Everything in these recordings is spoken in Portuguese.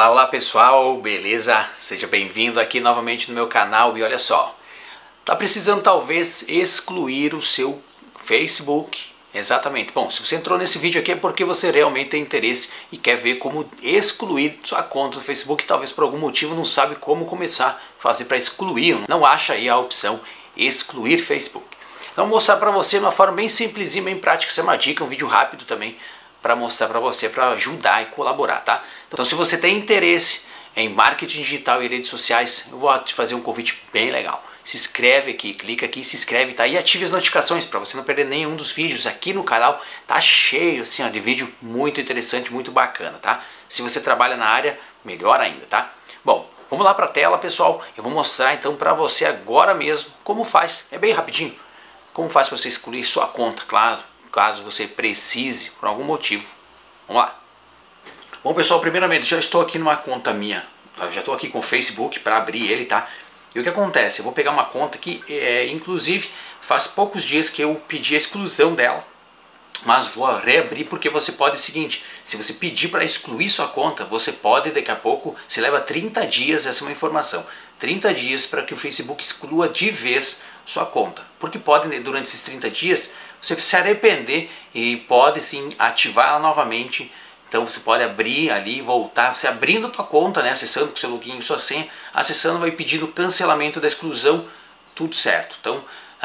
Olá, olá pessoal, beleza? Seja bem-vindo aqui novamente no meu canal e olha só, tá precisando talvez excluir o seu Facebook? Exatamente. Bom, se você entrou nesse vídeo aqui é porque você realmente tem interesse e quer ver como excluir sua conta do Facebook, talvez por algum motivo não sabe como começar a fazer para excluir, não acha aí a opção excluir Facebook. Então vou mostrar para você de uma forma bem simplesinha, bem prática, isso é uma dica, um vídeo rápido também para mostrar para você, para ajudar e colaborar, tá? Então se você tem interesse em marketing digital e redes sociais, eu vou te fazer um convite bem legal. Se inscreve aqui, clica aqui, se inscreve, tá? E ative as notificações para você não perder nenhum dos vídeos aqui no canal. Tá cheio assim, ó, de vídeo muito interessante, muito bacana, tá? Se você trabalha na área, melhor ainda, tá? Bom, vamos lá para a tela, pessoal. Eu vou mostrar então para você agora mesmo como faz. É bem rapidinho. Como faz para você excluir sua conta, claro, caso você precise por algum motivo. Vamos lá. Bom, pessoal, primeiramente, já estou aqui numa conta minha. Tá? Já estou aqui com o Facebook para abrir ele, tá? E o que acontece? Eu vou pegar uma conta que, inclusive, faz poucos dias que eu pedi a exclusão dela. Mas vou reabrir porque você pode o seguinte, se você pedir para excluir sua conta, você pode daqui a pouco, se leva 30 dias, essa é uma informação, 30 dias para que o Facebook exclua de vez sua conta. Porque pode, durante esses 30 dias, você se arrepender e pode sim ativar ela novamente. Então você pode abrir ali, voltar, você abrindo a tua conta, né, acessando com seu login e sua senha, acessando vai pedindo cancelamento da exclusão, tudo certo. Então,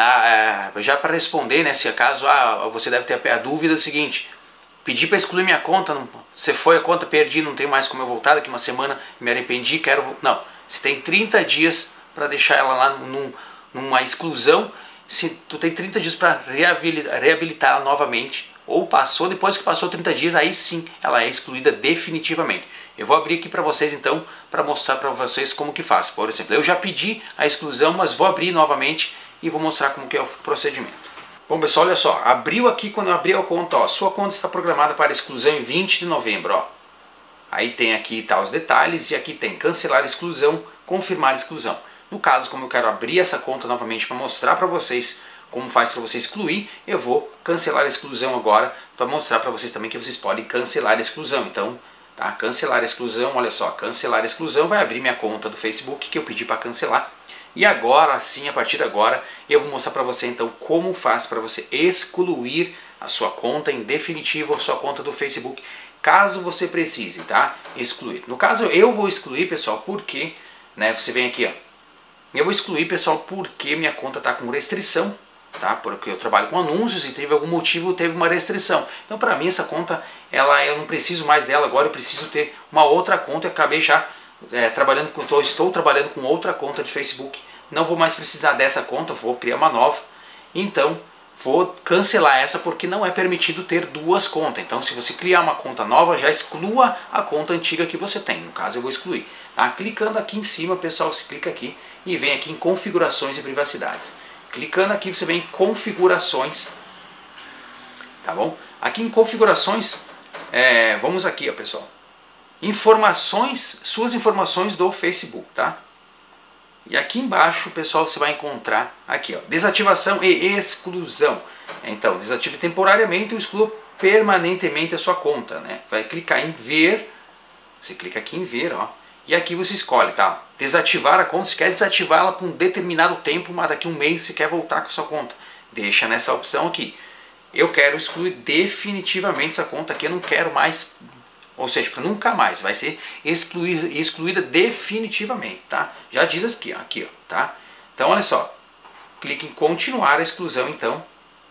já para responder, né, se acaso você deve ter a dúvida seguinte, pedi para excluir minha conta, você foi a conta, perdi, não tem mais como eu voltar, daqui uma semana me arrependi, quero... Não, você tem 30 dias para deixar ela lá numa exclusão, se tu tem 30 dias para reabilitar ela novamente, ou passou, depois que passou 30 dias, aí sim ela é excluída definitivamente. Eu vou abrir aqui para vocês então, para mostrar para vocês como que faz. Por exemplo, eu já pedi a exclusão, mas vou abrir novamente e vou mostrar como que é o procedimento. Bom pessoal, olha só, abriu aqui, quando eu abri a conta, ó, sua conta está programada para exclusão em 20 de novembro, ó. Aí tem aqui tá, os detalhes e aqui tem cancelar exclusão, confirmar exclusão. No caso, como eu quero abrir essa conta novamente para mostrar para vocês como faz para você excluir, eu vou cancelar a exclusão agora para mostrar para vocês também que vocês podem cancelar a exclusão. Então, tá, cancelar a exclusão, olha só, cancelar a exclusão vai abrir minha conta do Facebook que eu pedi para cancelar. E agora sim, a partir de agora, eu vou mostrar para você então como faz para você excluir a sua conta em definitivo, a sua conta do Facebook, caso você precise, tá? Excluir. No caso, eu vou excluir, pessoal, porque, né, você vem aqui, ó. Eu vou excluir, pessoal, porque minha conta está com restrição, tá? Porque eu trabalho com anúncios e teve algum motivo, teve uma restrição. Então, para mim, essa conta, eu não preciso mais dela agora, eu preciso ter uma outra conta. Eu acabei já estou trabalhando com outra conta de Facebook, não vou mais precisar dessa conta, vou criar uma nova, então vou cancelar essa porque não é permitido ter duas contas. Então se você criar uma conta nova, já exclua a conta antiga que você tem, no caso eu vou excluir, tá? Clicando aqui em cima, pessoal, você clica aqui e vem aqui em configurações e privacidades, clicando aqui você vem em configurações, tá bom? Aqui em configurações, vamos aqui, ó, pessoal, informações, suas informações do Facebook, tá? E aqui embaixo, pessoal, você vai encontrar aqui, ó, desativação e exclusão. Então, desative temporariamente ou exclua permanentemente a sua conta, né? Vai clicar em ver, você clica aqui em ver, ó, e aqui você escolhe, tá? Desativar a conta, você quer desativá-la por um determinado tempo, mas daqui a um mês você quer voltar com a sua conta. Deixa nessa opção aqui. Eu quero excluir definitivamente essa conta aqui, eu não quero mais. Ou seja, para nunca mais, vai ser excluída definitivamente, tá? Já diz aqui, ó, tá? Então, olha só, clique em continuar a exclusão, então.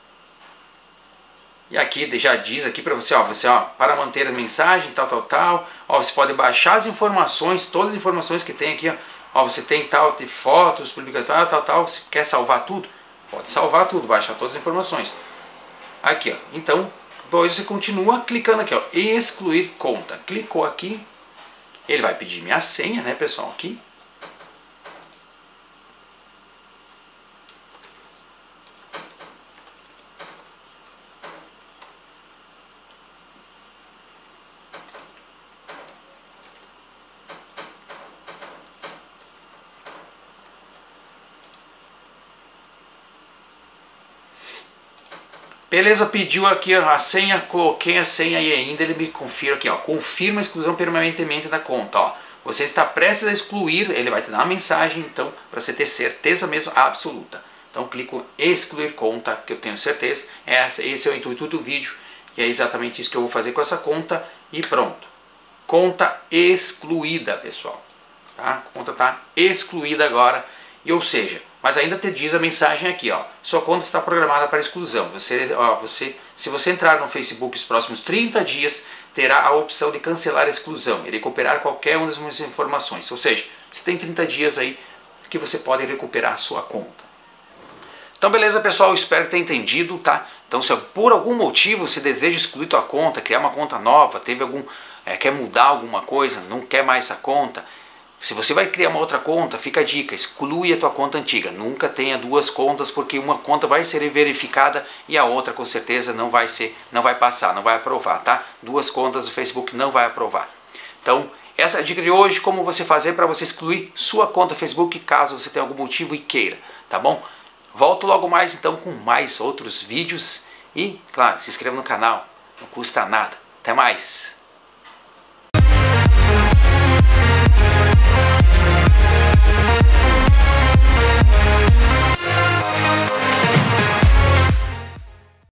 E aqui já diz aqui para você, ó, para manter a mensagem, tal. Ó, você pode baixar as informações, todas as informações que tem aqui, ó, você tem tal de fotos, publicações, tal. Você quer salvar tudo? Pode salvar tudo, baixar todas as informações. Aqui, ó, então. Depois você continua clicando aqui, ó, excluir conta. Clicou aqui, ele vai pedir minha senha, né, pessoal, aqui. Beleza, pediu aqui a senha, coloquei a senha e ainda ele me confirma aqui, ó, confirma a exclusão permanentemente da conta, ó. Você está prestes a excluir, ele vai te dar uma mensagem, então, para você ter certeza mesmo absoluta. Então, clico em excluir conta, que eu tenho certeza. Esse é o intuito do vídeo, e é exatamente isso que eu vou fazer com essa conta, e pronto. Conta excluída, pessoal. Tá? A conta está excluída agora, e ou seja, mas ainda te diz a mensagem aqui, ó, sua conta está programada para exclusão. Se você entrar no Facebook os próximos 30 dias, terá a opção de cancelar a exclusão e recuperar qualquer uma das informações. Ou seja, você tem 30 dias aí que você pode recuperar a sua conta. Então beleza, pessoal, espero que tenha entendido, tá? Então se por algum motivo você deseja excluir tua conta, criar uma conta nova, quer mudar alguma coisa, não quer mais essa conta, se você vai criar uma outra conta, fica a dica, exclui a tua conta antiga. Nunca tenha duas contas, porque uma conta vai ser verificada e a outra com certeza não vai passar, não vai aprovar, tá? Duas contas do Facebook não vai aprovar. Então, essa é a dica de hoje, como você fazer para você excluir sua conta Facebook, caso você tenha algum motivo e queira, tá bom? Volto logo mais então com mais outros vídeos e, claro, se inscreva no canal, não custa nada. Até mais!